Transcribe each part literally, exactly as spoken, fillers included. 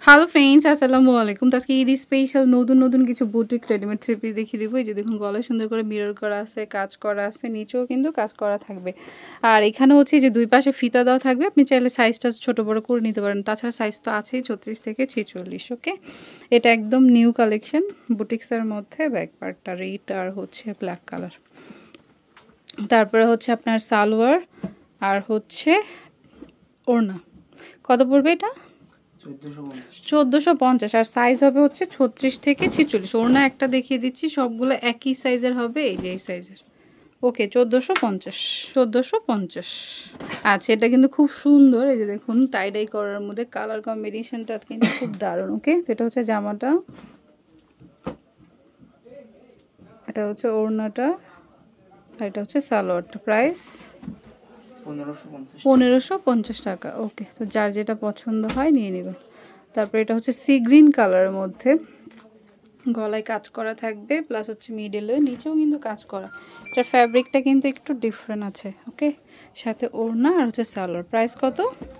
Hello friends, আসসালামু আলাইকুম। তো আজকে ঈদ স্পেশাল নতুন নতুন কিছু বুটিক রেডিমেড থ্রি পিস দেখিয়ে দিব। এই যে দেখুন, গলায় সুন্দর করে মিরর করা আছে, কাজ করা আছে, নিচেও কিন্তু কাজ করা থাকবে। আর এখানে হচ্ছে যে দুই পাশে ফিতা দেওয়া থাকবে, আপনি চাইলে সাইজটা ছোট বড় করে নিতে পারেন। তাছাড়া সাইজ তো আছেই ছত্রিশ থেকে ছেচল্লিশ। ওকে, এটা একদম নিউ কালেকশন বুটিক্সের মধ্যে। ব্যাক পার্টটা রেড আর হচ্ছে ব্ল্যাক কালার। তারপরে হচ্ছে আপনার সালোয়ার আর হচ্ছে ওড়না। কত পড়বে এটা? চোদ্দোশো পঞ্চাশ। আর সাইজ হবে হচ্ছে ছত্রিশ থেকে ছেচল্লিশ। ওড়না একটা দেখিয়ে দিচ্ছি, সবগুলো একই সাইজের হবে। এই যে এই সাইজের। ওকে, চোদ্দোশো পঞ্চাশ। চোদ্দোশো পঞ্চাশ। আচ্ছা, এটা কিন্তু খুব সুন্দর। এই যে দেখুন, টাইডাই করার মধ্যে কালার কম্বিনেশনটা কিন্তু খুব দারুণ। ওকে, তো এটা হচ্ছে জামাটা, এটা হচ্ছে ওড়নাটা, আর এটা হচ্ছে সালোয়ারটা। প্রাইস পনেরোশো পঞ্চাশ টাকা। ওকে, তো যার যেটা পছন্দ হয় নিয়ে নেবে। তারপরে এটা হচ্ছে সি গ্রিন কালারের মধ্যে, গলায় কাজ করা থাকবে, প্লাস হচ্ছে মিডলে নিচেও কিন্তু কাজ করা। এটার ফ্যাব্রিকটা কিন্তু একটু ডিফারেন্ট আছে। ওকে, সাথে ওড়না আর হচ্ছে সালোয়ার। প্রাইস কত?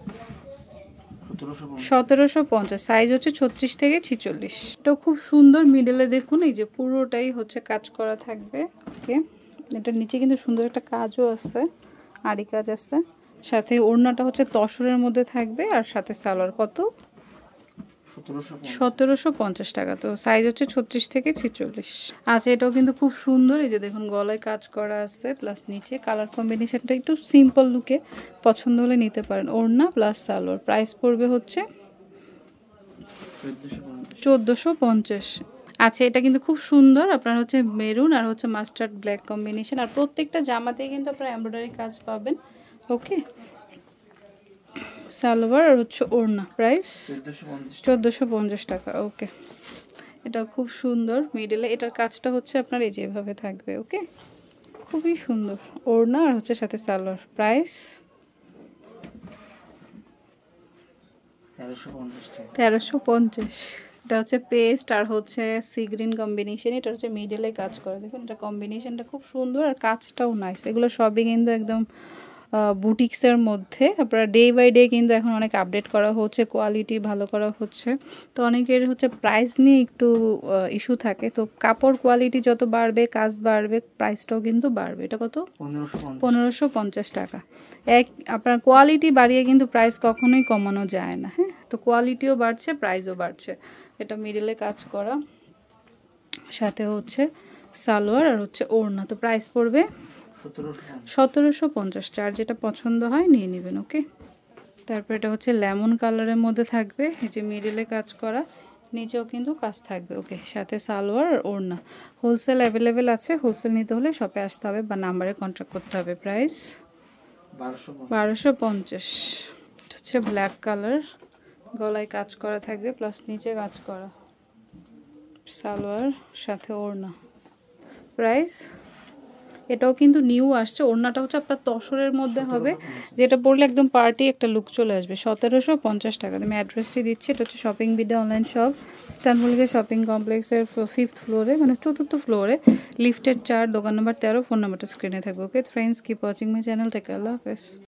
সতেরোশো পঞ্চাশ। সাইজ হচ্ছে ছত্রিশ থেকে ছিচল্লিশ। এটাও খুব সুন্দর। মিডলে দেখুন, এই যে পুরোটাই হচ্ছে কাজ করা থাকবে। ওকে, এটার নিচে কিন্তু সুন্দর একটা কাজও আছে, আড়ি কাজ আছে। সাথে ওড়নাটা হচ্ছে তসরের মধ্যে থাকবে, আর সাথে সালোয়ার। কত? সতেরোশো পঞ্চাশ টাকা। তো সাইজ হচ্ছে ছত্রিশ থেকে ছেচল্লিশ। আচ্ছা, এটাও কিন্তু খুব সুন্দর। এই যে দেখুন, গলায় কাজ করা আছে, প্লাস নিচে কালার কম্বিনেশনটা একটু সিম্পল লুকে, পছন্দ হলে নিতে পারেন। ওড়না প্লাস সালোয়ার। প্রাইস পড়বে হচ্ছে চোদ্দোশো পঞ্চাশ। আচ্ছা, এটা কিন্তু খুব সুন্দর। আপনার হচ্ছে মেরুন আর হচ্ছে মাস্টার্ড ব্ল্যাক কম্বিনেশন, আর প্রত্যেকটা জামাতেই কিন্তু আপনার এমব্রয়ডারি কাজ পাবেন। ওকে, সালোয়ার আর হচ্ছে ওড়না। প্রাইস চোদ্দোশো পঞ্চাশ টাকা। ওকে, এটা খুব সুন্দর। মিডলে এটার কাজটা হচ্ছে আপনার এই যেভাবে থাকবে। ওকে, খুবই সুন্দর। ওড়না আর হচ্ছে সাথে সালোয়ার। প্রাইস তেরোশো পঞ্চাশ। এটা হচ্ছে পেস্ট আর হচ্ছে সি গ্রিন কম্বিনেশন। এটা হচ্ছে মিডলে কাজ করে। দেখুন, এটা কম্বিনেশনটা খুব সুন্দর, আর কাজটাও নাইস। এগুলো সবই কিন্তু একদম বুটিক্সের মধ্যে। আপনারা ডে বাই ডে কিন্তু এখন অনেক আপডেট করা হচ্ছে, কোয়ালিটি ভালো করা হচ্ছে। তো অনেকের হচ্ছে প্রাইস নিয়ে একটু ইস্যু থাকে। তো কাপড় কোয়ালিটি যত বাড়বে, কাজ বাড়বে, প্রাইসটাও কিন্তু বাড়বে। এটা কত? পনেরোশো পঞ্চাশ টাকা। এক আপনার কোয়ালিটি বাড়িয়ে কিন্তু প্রাইস কখনোই কমানো যায় না। হ্যাঁ, তো কোয়ালিটিও বাড়ছে, প্রাইসও বাড়ছে। এটা মিডলে কাজ করা, সাথে হচ্ছে সালোয়ার আর হচ্ছে ওড়না। তো প্রাইস পড়বে সতেরোশো পঞ্চাশ। চার যেটা পছন্দ হয় নিয়ে নেবেন। ওকে, তারপর এটা হচ্ছে লেমন কালারের মধ্যে থাকবে। এই যে মিডলে কাজ করা, নিচেও কিন্তু কাজ থাকবে। ওকে, সাথে সালোয়ার আর ওড়না। হোলসেল অ্যাভেলেবেল আছে। হোলসেল নিতে হলে শপে আসতে হবে বা নাম্বারে কন্ট্যাক্ট করতে হবে। প্রাইস বারোশো পঞ্চাশ। হচ্ছে ব্ল্যাক কালার, গলায় কাজ করা থাকবে, প্লাস নিচে কাজ করা, সালোয়ার সাথে ওড়না। প্রাইস এটাও কিন্তু নিউ আসছে। ওড়নাটা হচ্ছে আপনার তসরের মধ্যে হবে, যেটা পরলে একদম পার্টি একটা লুক চলে আসবে। সতেরোশো পঞ্চাশ টাকা। আমি অ্যাড্রেসটি দিচ্ছি। এটা হচ্ছে শপিং বিডি অনলাইন শপ, ইস্তানবুলকে শপিং কমপ্লেক্সের ফিফথ ফ্লোরে, মানে চতুর্থ ফ্লোরে, লিফটের চার, দোকান নম্বর তেরো। ফোন নাম্বারটা স্ক্রিনে থাকবে। Okay friends, keep watching my channel. Take care, Allah হাফেজ।